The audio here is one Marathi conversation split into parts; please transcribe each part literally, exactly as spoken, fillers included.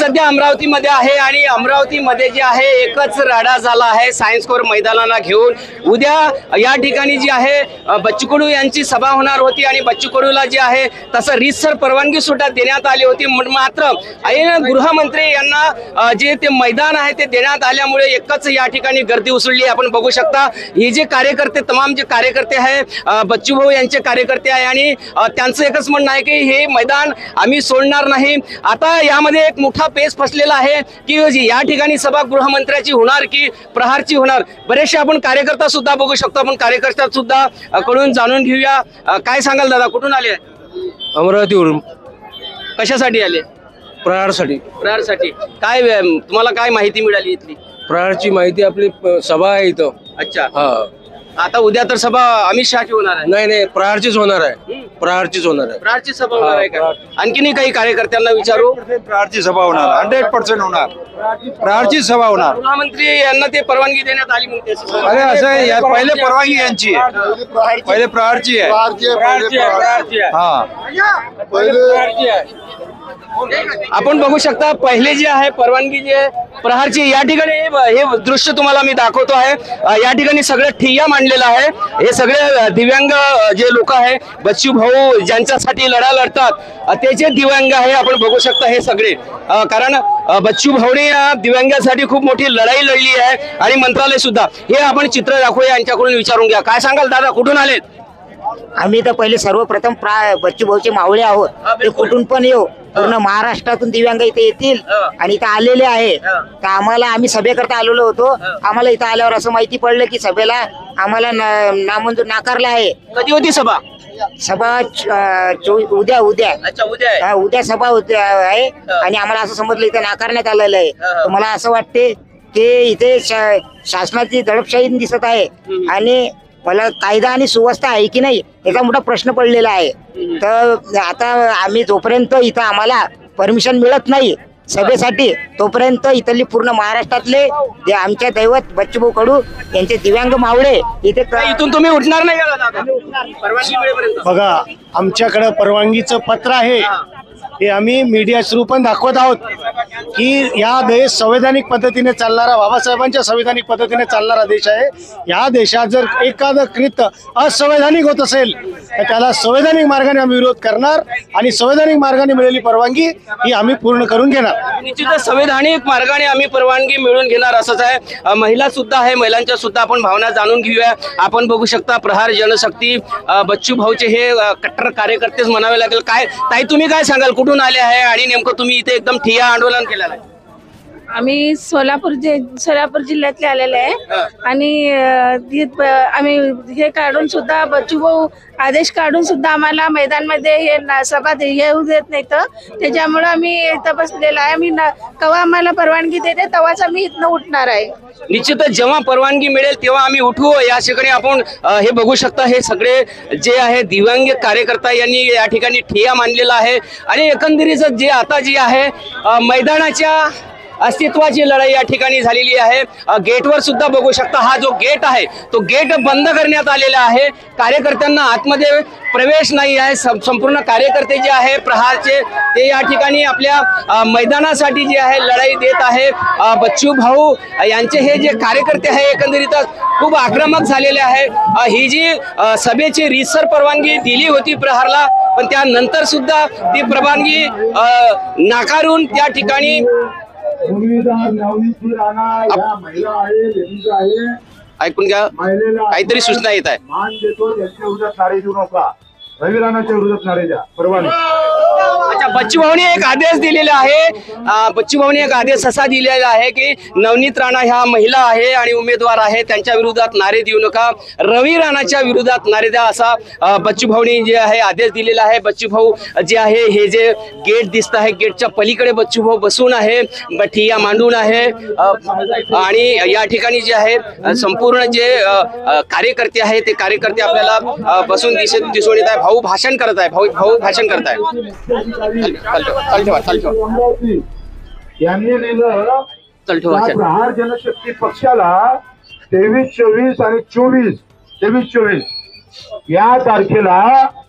सध्या अमरावतीमध्ये आहे आणि अमरावतीमध्ये जे आहे एकच राडा झाला आहे सायन्स कोर मैदानाला घेऊन। उद्या या ठिकाणी जी आहे बच्चू कडू यांची सभा होणार होती आणि बच्चू कडूला जे आहे तसं रीतसर परवानगी सुद्धा देण्यात आली होती, मात्र गृहमंत्री यांना जे ते मैदान आहे ते देण्यात आल्यामुळे एकच या ठिकाणी गर्दी उसळली। आपण बघू शकता हे जे कार्यकर्ते तमाम जे कार्यकर्ते आहे बच्चू भाऊ यांचे कार्यकर्ते आहे आणि त्यांचं एकच म्हणणं आहे की हे मैदान आम्ही सोडणार नाही। आता यामध्ये एक मोठा पेच फसलेला आहे की या ठिकाणी सभा गृहमंत्र्याची होणार की प्रहारची होणार। बरेचसे आपण कार्यकर्ता सुद्धा बघू शकतो, आपण कार्यकर्त्यात सुद्धा कडून जाणून घेऊया। काय सांगाल दादा, कुठून आले? अमरावतीवरून। कशासाठी आले? प्रहारसाठी। प्रहारसाठी काय तुम्हाला काय माहिती मिळाली इथली? प्रहारची माहिती आपली सभा आहे इथं। अच्छा, हा। आता उद्या तर सभा अमित शहाची होणार आहे? नाही नाही, प्रहारचीच होणार आहे, प्रहारचीच होणार आहे। प्रहारची सभा होणार आहे का? आणखीनही काही कार्यकर्त्यांना विचारू। प्रहारची सभा होणार, हंड्रेड पर्सेंट होणार, प्रहारची सभा होणार। गृहमंत्री यांना ते परवानगी देण्यात आली म्हणते। अरे असं आहे, यात पहिले परवानगी यांची आहे, पहिले प्रहारची आहे। हा, आपण बघू शकता पहिले जे आहे परवानगी जी आहे प्रहारची। या ठिकाणी हे दृश्य तुम्हाला मी दाखवतो आहे। या ठिकाणी सगळं ठिय्या मांडलेला आहे, हे सगळे दिव्यांग जे लोक आहे बच्चू भाऊ ज्यांच्यासाठी लढा लढतात ते जे दिव्यांग आहे आपण बघू शकता हे सगळे, कारण बच्चू भाऊने या दिव्यांगासाठी खूप मोठी लढाई लढली आहे आणि मंत्रालय सुद्धा। हे आपण चित्र दाखवूया, यांच्याकडून विचारून घ्या। काय सांगाल दादा, कुठून आलेत? आम्ही तर पहिले सर्वप्रथम बच्चू भाऊचे मावळे आहोत, ते कुठून पण येऊ, पूर्ण महाराष्ट्रातून दिव्यांग इथे येतील आणि इथं आलेले आहे। तर आम्हाला आम्ही सभेकरता आलेलो होतो, आम्हाला इथं आल्यावर असं माहिती पडलं की सभेला आम्हाला नामंजूर नाकारला आहे। कधी होती सभा? सभा उद्या उद्या अच्छा, उद्या उद्या सभा आहे आणि आम्हाला असं समजलं इथे नाकारण्यात आलेलं आहे। तर मला असं वाटते की इथे शासनाची दडपशाही दिसत आहे आणि मला कायदा आणि सुव्यवस्था आहे की नाही याचा मोठा प्रश्न पडलेला आहे। तर आता आम्ही जोपर्यंत इथं आम्हाला परमिशन मिळत नाही सभेसाठी तोपर्यंत इथली पूर्ण महाराष्ट्रातले जे आमच्या दैवत बच्चू भाऊ कडू यांचे दिव्यांग मावळे इथे इथून तुम्ही उठणार नाही परवानगी मिळेपर्यंत? बघा, आमच्याकडे परवानगीचं पत्र आहे, हे आम्ही मीडिया थ्रू पण दाखवत आहोत की या देश संवैधानिक पद्धतीने चालणारा, बाबासाहेबांच्या संवैधानिक पद्धतीने चालणारा देश आहे। या देशात जर एखादं कृत्य असंवैधानिक होत असेल तर त्याला संवैधानिक मार्गाने आम्ही विरोध करणार आणि संवैधानिक मार्गाने मिळालेली परवानगी ही आम्ही पूर्ण करून घेणार। निश्चितच संवैधानिक मार्गाने आम्ही परवानगी मिळवून घेणार असंच आहे। महिला सुद्धा आहे, महिलांच्या सुद्धा आपण भावना जाणून घेऊया। आपण बघू शकता प्रहार जनशक्ती बच्चू भाऊचे हे कट्टर कार्यकर्तेच म्हणावे लागेल। काय ताई, तुम्ही काय सांगाल, कुठून आले आहे आणि नेमकं तुम्ही इथे एकदम ठिय्या आंदोलन केलेलं आहे? आम्ही सोलापूर जि सोलापूर जिल्ह्यातले आलेले आहे आणि आम्ही हे काढून सुद्धा बच्चू भाऊ आदेश काढून सुद्धा आम्हाला मैदानमध्ये हे सभा येऊ देत नाही, तर त्याच्यामुळे आम्ही इथं बसलेला आहे। आम्ही केव्हा आम्हाला परवानगी देते तेव्हाच आम्ही इथनं उठणार आहे। निश्चितच जेव्हा परवानगी मिळेल तेव्हा आम्ही उठू। या ठिकाणी आपण हे बघू शकता हे सगळे जे आहे दिव्यांग कार्यकर्ता यांनी या ठिकाणी ठिय्या मांडलेला आहे आणि एकंदरीत जे आता जी आहे मैदानाच्या अस्तित्वाची लढाई या ठिकाणी झालेली आहे। गेटवर सुद्धा बघू शकता हा जो गेट आहे तो गेट बंद करण्यात आलेला आहे, कार्यकर्त्यांना आतमध्ये प्रवेश नाही आहे। संपूर्ण कार्यकर्ते जे आहे प्रहारचे ते या ठिकाणी आपल्या मैदानासाठी जे आहे लढाई देत आहे। बच्चू भाऊ यांचे हे जे कार्यकर्ते आहे एकंदरीतच खूप आक्रमक झालेले आहे। ही जी सभेची रीतसर परवानगी दिली होती प्रहारला, पण त्यानंतर सुद्धा ती परवानगी नाकारून त्या ठिकाणी ऐकून घ्या, काहीतरी सूचना येत आहे। मान देतो यांच्या विरोधात नारे देऊ नका, रवी राणाच्या विरोधात नारे द्या, परवानगी। अच्छा, बच्चू भाऊने एक आदेश दिलेला आहे, बच्चू भाऊने एक आदेश असा दिलेला आहे की नवनीत राणा ह्या महिला आहे आणि उमेदवार आहे, त्यांच्या विरोधात नारे देऊ नका, रवी राणाच्या विरोधात नारे द्या, असा बच्चू भाऊने जे आहे आदेश दिलेला आहे। बच्चू भाऊ जे आहे हे जे गेट दिसत आहे गेटच्या पलीकडे बच्चू भाऊ बसून आहे, ठिय्या मांडून आहे आणि या ठिकाणी जे आहे संपूर्ण जे कार्यकर्ते आहे ते कार्यकर्ते आपल्याला बसून दिसत दिसून येत आहे। भाऊ भाषण करत आहे, भाऊ भाऊ भाषण करत आहे। यांनी लिहिलं प्रहार जनशक्ती पक्षाला तेवीस चोवीस आणि चोवीस तेवीस चोवीस या तारखेला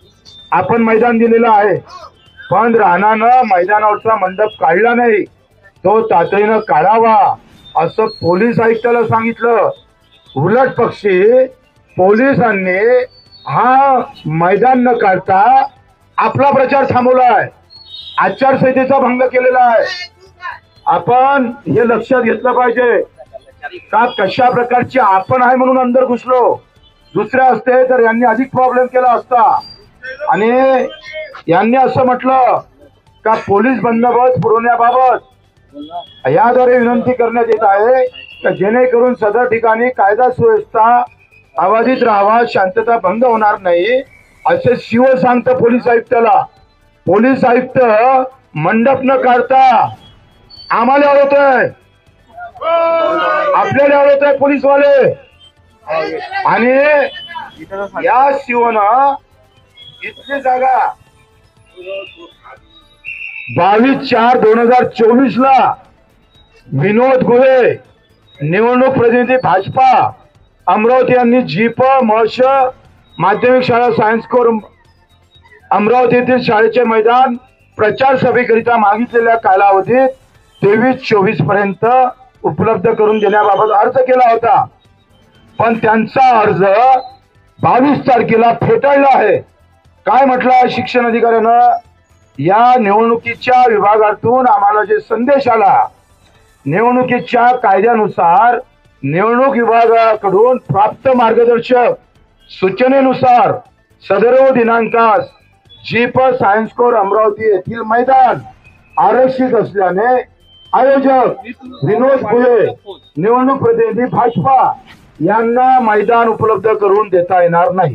आपण मैदान दिलेलं आहे, पण राणानं मैदानावरचा मंडप काढला नाही तो तातडीनं काढावा असं पोलीस आयुक्ताला सांगितलं. उलट पक्षी पोलिसांनी हा मैदान न काढता आपला प्रचार थांबवलाय, आचारसंहितेचा भंग केलेला आहे. आपण हे लक्षात घेतलं पाहिजे का कशा प्रकारची आपण आहे म्हणून अंदर घुसलो. दुसरे असते तर यांनी अधिक प्रॉब्लेम केला असता. आणि यांनी असं म्हटलं का पोलीस बंदोबस्त पुरवण्याबाबत याद्वारे विनंती करण्यात येत आहे की जेणेकरून सदर ठिकाणी कायदा सुव्यवस्था अबाधित राहावा, शांतता भंग होणार नाही असे शिव सांगतं पोलीस आयुक्ताला. पोलीस आयुक्त मंडप न काढता आम्हाला अडवतोय, आपल्याला अडवतोय पोलीसवाले. आणि या शिवनं इथली जागा बावीस चार दोन हजार चोवीस ला विनोद गोळे निवडणूक प्रतिनिधी भाजपा अमरावती यांनी जीप महर्ष माध्यमिक शाळा सायन्स कोर अमरावती येथील शाळेचे मैदान प्रचार सभेकरिता मागितलेल्या कालावधीत तेवीस चोवीस पर्यंत उपलब्ध करून देण्याबाबत अर्ज केला होता. पण त्यांचा अर्ज बावीस तारखेला फेटाळला आहे. काय म्हटलं शिक्षण अधिकाऱ्यानं, या निवडणुकीच्या विभागातून आम्हाला जे संदेश आला, निवडणुकीच्या कायद्यानुसार निवडणूक विभागाकडून प्राप्त मार्गदर्शक सूचनेनुसार सदर दिनांकास जीप सायन्स कोर अमरावती येथील मैदान आरक्षित असल्याने आयोजक विनोद गोळे निवडणूक प्रतिनिधी भाजपा यांना मैदान उपलब्ध करून देता येणार नाही.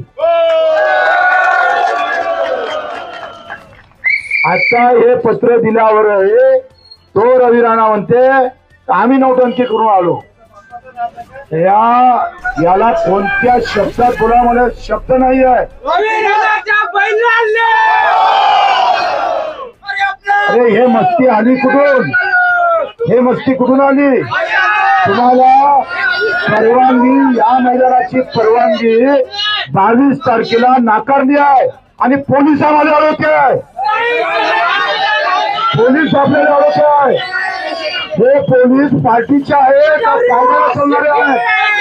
आता हे पत्र दिल्यावर तो रवी राणा म्हणते आम्ही नौटंकी करून आलो. या याला कोणत्या शब्दात बोला, मला शब्द नाही आहे. अरे हे मस्ती आली कुठून, हे मस्ती कुठून आली? तुम्हाला परवानगी, या मैदानाची परवानगी बावीस तारखेला नाकारली आहे आणि पोलीस आम्हाला अडवते आहे, पोलीस आपल्याला अडवते आहे. हे पोलीस पार्टीचे आहे का कायद्याला चालणारे आहे?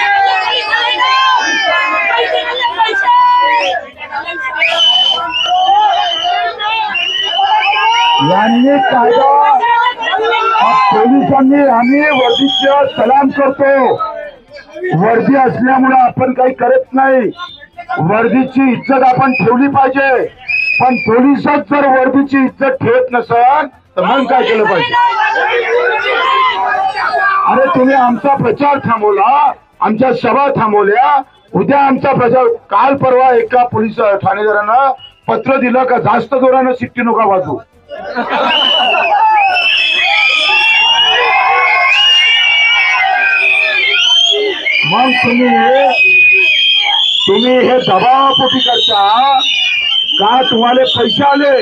यांनी कायदा, पोलिसांनी आम्ही वर्दीचा सलाम करतो. वर्दी असल्यामुळे आपण काही करत नाही. वर्दीची इज्जत आपण ठेवली पाहिजे. पण पोलिसच जर वर्दीची इज्जत ठेवत नसेल तर मग काय केलं पाहिजे? अरे तुम्ही आमचा प्रचार थांबवला, आमच्या सभा थांबवल्या, उद्या आमचा प्रचार. काल परवा एका पोलीस ठाणेदारानं पत्र दिलं का जास्त जोरानं शिट्टी नका वाजू. मग तुम्ही तुम्ही हे दबावापोटी करता का? तुम्हाला पैसे आले?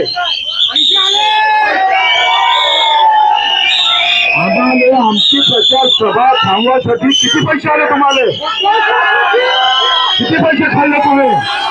आम्हाला आमची प्रचार सभा थांबवासाठी किती पैसे आले तुम्हाला? किती पैसे खाल्ले तुम्ही?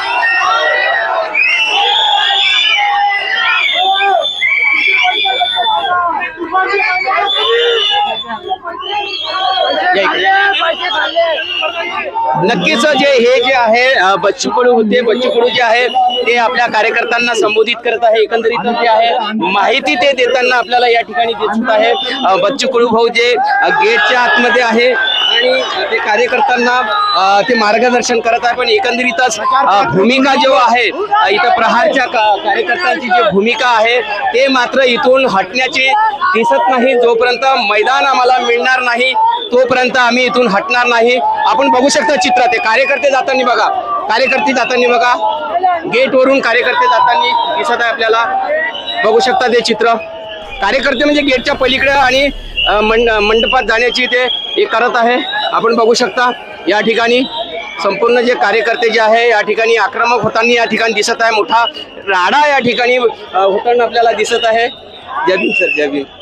नक्कीच जे हे जे आहे अ, बच्चू कडू होते, बच्चू कडू जे आहे ते आपल्या कार्यकर्त्यांना संबोधित करत आहे. एकंदरीत जे आहे माहिती ते देताना आपल्याला या ठिकाणी दिसत आहे. अ, बच्चू कडू भाऊ जे अ, गेटच्या आतमध्ये आहे आणि ते कार्यकर्त्यांना अ, ते मार्गदर्शन करत आहे. पण एकंदरीतच अ, भूमिका जो आहे अ, इथं प्रहारच्या का- कार्यकर्त्यांची जी भूमिका आहे ते मात्र इथून हटण्याची दिसत नाही. जोपर्यंत मैदान आम्हाला मिळणार नाही तोपर्यंत आम्ही इथून हटणार नाही. आपण बघू शकता चित्र, ते कार्यकर्ते जाताना बघा, कार्यकर्ते जाताना बघा, गेट वरून कार्यकर्ते जाताना दिसत आहे आपल्याला. बघू शकता ते चित्र, कार्यकर्ते म्हणजे गेटच्या पलीकडे आणि अ, मंड मंडपात जाण्याची ते हे करत आहे. आपण बघू शकता या ठिकाणी संपूर्ण जे कार्यकर्ते जे आहे या ठिकाणी आक्रमक होताना या ठिकाणी दिसत आहे. मोठा राडा या ठिकाणी अ, होताना आपल्याला दिसत आहे. जय भीम सर, जय भीम.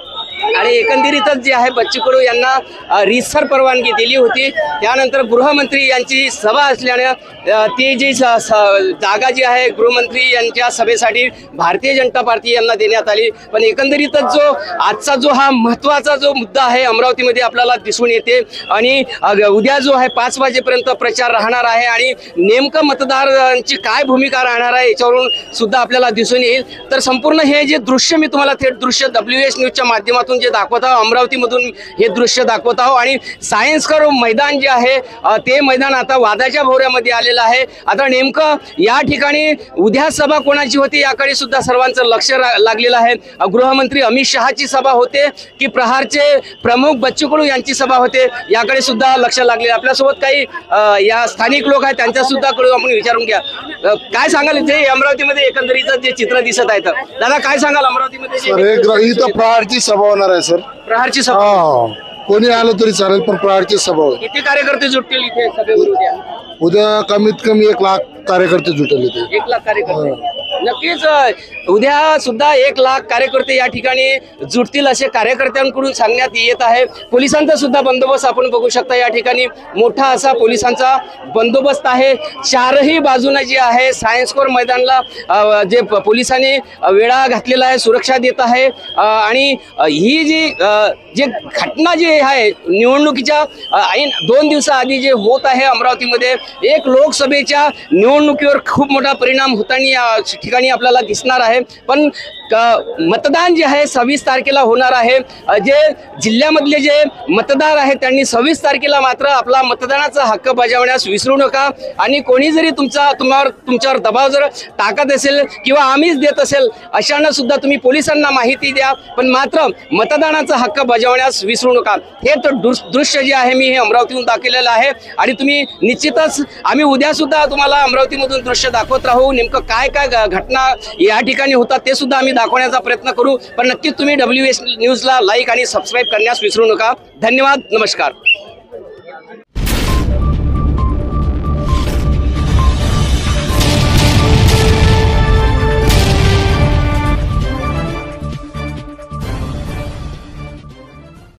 आणि एकंदरीतच जे आहे बच्चू कडू यांना अ, रीतसर परवानगी दिली होती. त्यानंतर गृहमंत्री यांची सभा असल्याने अ, ती जी स- स- जागा जी आहे गृहमंत्री यांच्या सभेसाठी भारतीय जनता पार्टी यांना देण्यात आली. पण एकंदरीतच जो आजचा जो हा महत्त्वाचा जो मुद्दा आहे अमरावतीमध्ये आपल्याला दिसून येते आणि अ, उद्या जो आहे पाच वाजेपर्यंत प्रचार राहणार आहे आणि नेमकं मतदारांची काय भूमिका राहणार आहे याच्यावरून सुद्धा आपल्याला दिसून येईल. तर संपूर्ण हे जे दृश्य मी तुम्हाला थेट दृश्य डब्ल्यू एस न्यूजच्या माध्यमातून जे दाखवत आहो अमरावतीमधून हे दृश्य दाखवत आहो आणि सायन्सकर मैदान जे आहे अ, ते मैदान आता वादाच्या भोवऱ्यामध्ये आलेलं आहे. आता नेमकं या ठिकाणी उद्या सभा कोणाची होती याकडे सुद्धा सर्वांचं लक्ष रा- लागलेलं आहे. अ, गृहमंत्री अमित शहाची सभा होते की प्रहारचे प्रमुख बच्चू कडू यांची सभा होते याकडे सुद्धा लक्ष लागले. आपल्यासोबत काही अ, या स्थानिक लोक आहेत त्यांच्या सुद्धा कडून आपण विचारून घ्या. अ, काय सांगाल इथे अमरावतीमध्ये एकंदरीत जे चित्र दिसत आहे तर दादा काय सांगाल अमरावतीमध्ये जे सर एक इथं प्रहारची सभा होणार आहे सर. प्रहारची सभा हा कोणी आलं तरी चालेल पण प्रहारची सभा होईल. किती कार्यकर्ते जुटतील इथे सभेवर उद्या? उद्या कमीत कमी एक लाख कार्यकर्ते जुटले ते. एक लाख कार्यकर्ते नक्कीच अ, उद्या सुद्धा एक लाख कार्यकर्ते या ठिकाणी जुटतील असे कार्यकर्त्यांकडून सांगण्यात येत आहे. पोलिसांचा सुद्धा बंदोबस्त आपण बघू शकता या ठिकाणी मोठा असा पोलिसांचा बंदोबस्त आहे. चारही बाजूने जे आहे सायन्स कोर मैदानला अ, जे प- पोलिसांनी अ, वेढा घातलेला आहे सुरक्षा देत आहे अ, आणि अ, ही जी अ, जे घटना जी आहे निवडणुकीच्या अ, ऐन दोन दिवसाआधी जे होत आहे अमरावतीमध्ये एक लोकसभेच्या निवडणुकीवर खूप मोठा परिणाम होताना या ठिकाणी आपल्याला दिसणार आहे. पण क- मतदान जे आहे सव्वीस तारखेला होणार आहे. अ, जे जिल्ह्यामधले जे मतदार आहेत त्यांनी सव्वीस तारखेला मात्र आपला मतदानाचा हक्क बजावण्यास विसरू नका. आणि कोणी जरी तुमचा तुम्हावर तुमच्यावर दबाव जर टाकत असेल किंवा आम्हीच देत असेल अशांना सुद्धा तुम्ही पोलिसांना माहिती द्या. पण मात्र मतदानाचा हक्क बजावण्यास विसरू नका. हे तर दृश- दृश्य जे आहे मी हे अमरावतीहून दाखवलेलं आहे आणि तुम्ही निश्चितच आम्ही उद्या सुद्धा तुम्हाला अमरावतीमधून दृश्य दाखवत राहू. नेमकं काय काय घ- घटना या ठिकाणी होतात ते सुद्धा आम्ही दाखवण्याचा प्रयत्न करू. पण नक्कीच तुम्ही डब्ल्यू एस न्यूजला लाईक आणि सबस्क्राईब करण्यास विसरू नका. धन्यवाद. नमस्कार.